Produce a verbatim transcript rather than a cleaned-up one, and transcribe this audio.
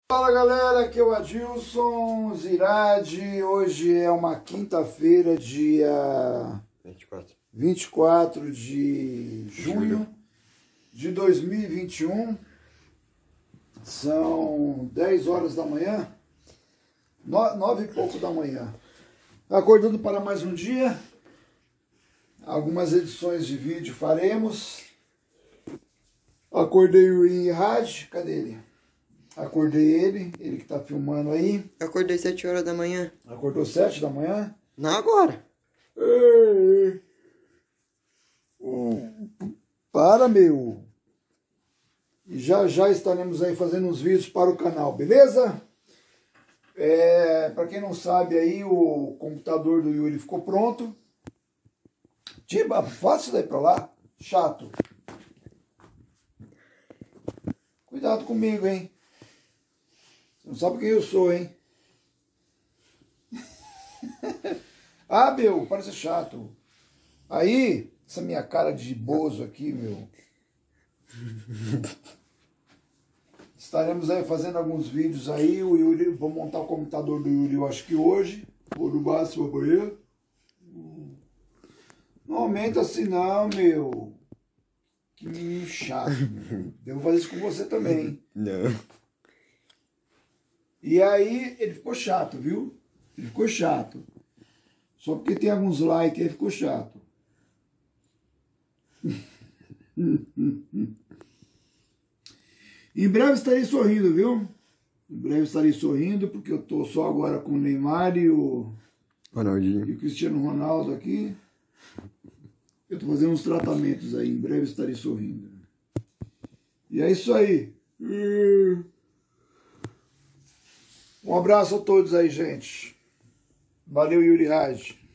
Fala galera, aqui é o Adilson Zirade. Hoje é uma quinta-feira, dia vinte e quatro. vinte e quatro de junho de dois mil e vinte e um. São dez horas da manhã, nove e pouco da manhã. Acordando para mais um dia. Algumas edições de vídeo faremos. Acordei o Yuri Raj, cadê ele? Acordei ele, ele que tá filmando aí. Eu acordei sete horas da manhã. Acordou sete da manhã? Não agora. Ei. Para, meu. E já já estaremos aí fazendo uns vídeos para o canal, beleza? É, para quem não sabe aí, o computador do Yuri ficou pronto. Tiba, faça isso daí pra lá. Chato. Cuidado comigo, hein? Você não sabe quem eu sou, hein? Ah, meu, parece chato. Aí, essa minha cara de bozo aqui, meu. Estaremos aí fazendo alguns vídeos aí. O Yuri, vou montar o computador do Yuri, eu acho que hoje. Ou no máximo amanhã. Não aumenta assim não, meu. Que menino chato. Meu. Devo fazer isso com você também, hein? Não. E aí, ele ficou chato, viu? Ele ficou chato. Só porque tem alguns likes, ele ficou chato. Em breve estarei sorrindo, viu? Em breve estarei sorrindo, porque eu tô só agora com o Neymar e o, Ronaldinho. e o Cristiano Ronaldo aqui. Eu tô fazendo uns tratamentos aí, em breve estarei sorrindo. E é isso aí. Um abraço a todos aí, gente. Valeu, Yuri Raj.